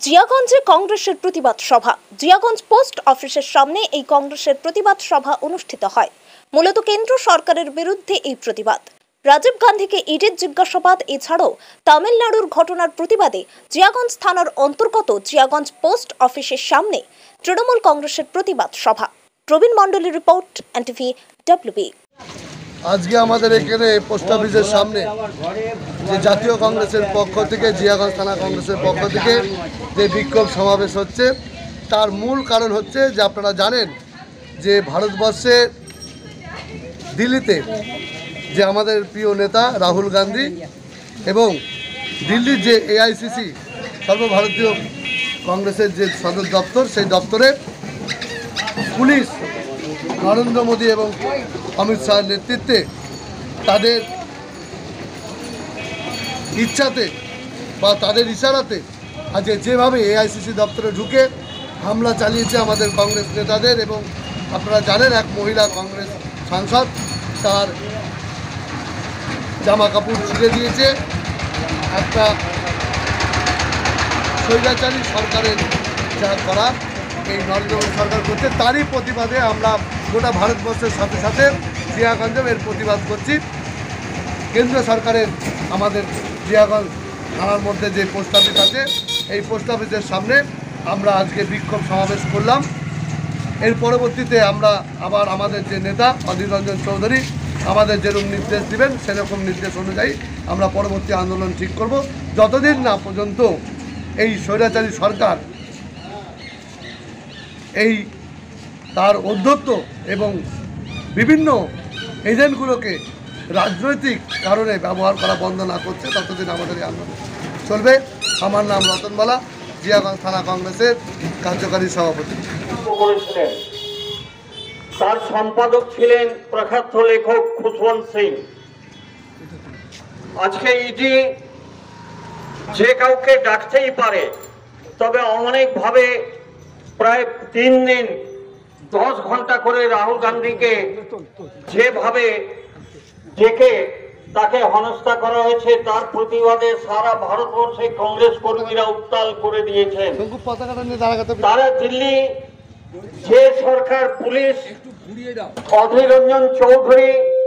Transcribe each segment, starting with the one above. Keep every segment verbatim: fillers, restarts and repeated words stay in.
জিয়াগঞ্জে কংগ্রেসের প্রতিবাদ সভা। জিয়াগঞ্জ পোস্ট অফিসের সামনে এই কংগ্রেসের প্রতিবাদ সভা অনুষ্ঠিত হয়। মূলত কেন্দ্র সরকারের বিরুদ্ধে এই প্রতিবাদ। রাজীব গান্ধীকে ইডির জিজ্ঞাসাবাদ এছাড়াও তামিলনাড়ুর ঘটনার প্রতিবাদে জিয়াগঞ্জ থানার অন্তর্গত জিয়াগঞ্জ পোস্ট অফিসের সামনে তৃণমূল কংগ্রেসের প্রতিবাদ সভা। প্রবীণ মণ্ডলের report, N T V W B. আজকে আমাদের এখানে পোস্ট অফিসের সামনে যে জাতীয় কংগ্রেসের পক্ষ থেকে জিয়াগঞ্জ থানা কংগ্রেসের পক্ষ থেকে যে বিক্ষোভ সমাবেশ হচ্ছে, তার মূল কারণ হচ্ছে যে আপনারা জানেন যে ভারতবর্ষে দিল্লিতে যে আমাদের প্রিয় নেতা রাহুল গান্ধী এবং দিল্লির যে এ আই সি সি সর্বভারতীয় কংগ্রেসের যে সদর দপ্তর, সেই দপ্তরে পুলিশ নরেন্দ্র মোদী এবং অমিত শাহের নেতৃত্বে তাদের ইচ্ছাতে বা তাদের ইশারাতে আজ যেভাবে এ আই সি সি দপ্তরে ঢুকে হামলা চালিয়েছে আমাদের কংগ্রেস নেতাদের, এবং আপনারা জানেন এক মহিলা কংগ্রেস সাংসদ তার জামা কাপড় ছিঁড়ে দিয়েছে। একটা স্বৈরাচারী সরকারের যা করা এই নরেন্দ্র মোদী সরকার করছে, তারই প্রতিবাদে আমরা গোটা ভারতবর্ষের সাথে সাথে জিয়াগঞ্জেও এর প্রতিবাদ করছি। কেন্দ্র সরকারের আমাদের জিয়াগঞ্জ থানার মধ্যে যে পোস্ট অফিস আছে, এই পোস্ট অফিসের সামনে আমরা আজকে বিক্ষোভ সমাবেশ করলাম। এর পরবর্তীতে আমরা আবার আমাদের যে নেতা অধীর রঞ্জন চৌধুরী আমাদের যেরকম নির্দেশ দিবেন সেরকম নির্দেশ অনুযায়ী আমরা পরবর্তী আন্দোলন ঠিক করব, যতদিন না পর্যন্ত এই স্বৈরাচারী সরকার এই তার অধ্যত্ব এবং বিভিন্ন এজেন্টগুলোকে রাজনৈতিক কারণে ব্যবহার করা বন্ধ না করছে, ততদিন আমাদের এই আন্দোলন চলবে। আমার নাম রতনবালা, জিয়াগঞ্জ থানা কংগ্রেসের কার্যকারী সভাপতি। তার সম্পাদক ছিলেন প্রখ্যাত লেখক খুশবন্ত সিং। আজকে ইডি যে কাউকে ডাকতেই পারে, তবে অনেকভাবে প্রায় তিন দিন দশ ঘন্টা করে রাহুল গান্ধীকে যেভাবে ডেকে তাকে হেনস্থা করা হয়েছে, তার প্রতিবাদে সারা ভারতবর্ষে কংগ্রেস কর্মীরা উত্তাল করে দিয়েছেন। তারা দিল্লি যে সরকার, পুলিশ, অধীর রঞ্জন চৌধুরী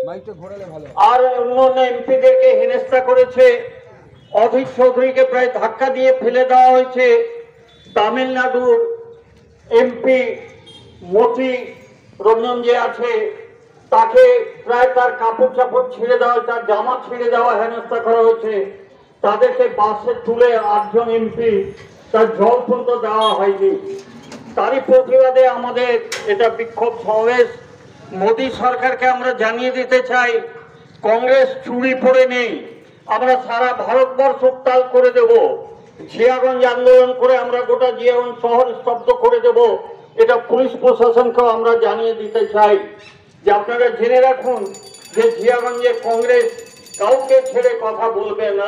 আর অন্যান্য এমপিদেরকে হেনস্থা করেছে। অধীর চৌধুরীকে প্রায় ধাক্কা দিয়ে ফেলে দেওয়া হয়েছে। তামিলনাড়ুর এমপি মতি রঞ্জন যে আছে, তাকে প্রায় তার কাপড় চাপড় ছিঁড়ে দেওয়া, তার জামা ছিঁড়ে দেওয়া, হেনস্থা করা হয়েছে। তাদেরকে বাসে তুলে আটজন এমপি তার জল পর্যন্ত দেওয়া হয়নি। তারই প্রতিবাদে আমাদের এটা বিক্ষোভ সমাবেশ। মোদী সরকারকে আমরা জানিয়ে দিতে চাই, কংগ্রেস চুরি পড়ে নেই, আমরা সারা ভারতবর্ষ উত্তাল করে দেব। জিয়াগঞ্জ আন্দোলন করে আমরা গোটা জিয়াগঞ্জ শহর স্তব্ধ করে দেব। এটা পুলিশ প্রশাসনকেও আমরা জানিয়ে দিতে চাই যে আপনারা জেনে রাখুন যে জিয়াগঞ্জে কংগ্রেস কাউকে ছেড়ে কথা বলবে না।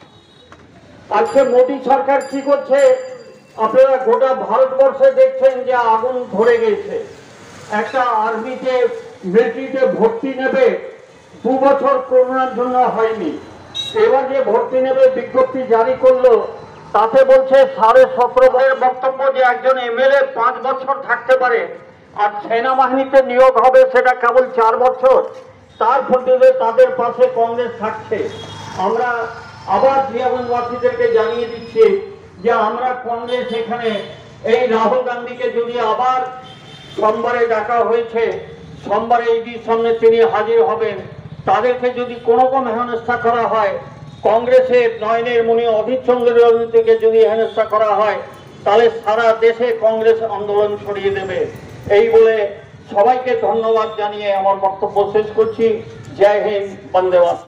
আজকে মোদী সরকার কি করছে আপনারা গোটা ভারতবর্ষে দেখছেন যে আগুন ধরে গেছে। একটা আর্মিতে মিলিটারিতে ভর্তি নেবে, দু বছর করোনার জন্য হয়নি, এবার যে ভর্তি নেবে বিজ্ঞপ্তি জারি করলো, তাতে বলছে সাড়ে সতেরো ভাইয়ের বক্তব্য যে একজন এমএলএ পাঁচ বছর থাকতে পারে, আর সেনাবাহিনীতে নিয়োগ হবে সেটা কেবল চার বছর। তার প্রতিবাদে তাদের পাশে কংগ্রেস থাকছে। আমরা আবার জিয়াগঞ্জবাসীদেরকে জানিয়ে দিচ্ছি যে আমরা কংগ্রেস এখানে এই রাহুল গান্ধীকে যদি আবার সোমবারে ডাকা হয়েছে, সোমবারে ইডির সামনে তিনি হাজির হবেন। তাদেরকে যদি কোনো রকম হেনস্থা করা হয়, কংগ্রেসের নয়নের মণি অধীর চৌধুরীকে যদি হেনস্থা করা হয়, তাহলে সারা দেশে কংগ্রেস আন্দোলন ছড়িয়ে দেবে। এই বলে সবাইকে ধন্যবাদ জানিয়ে আমার বক্তব্য শেষ করছি। জয় হিন্দ, বন্দে মাতরম।